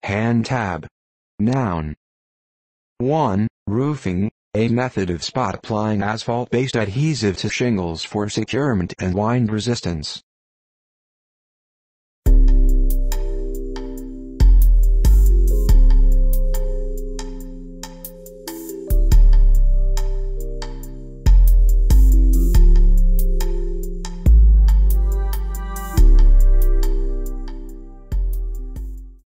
Hand tab. Noun. 1. Roofing, a method of spot applying asphalt-based adhesive to shingles for securement and wind resistance.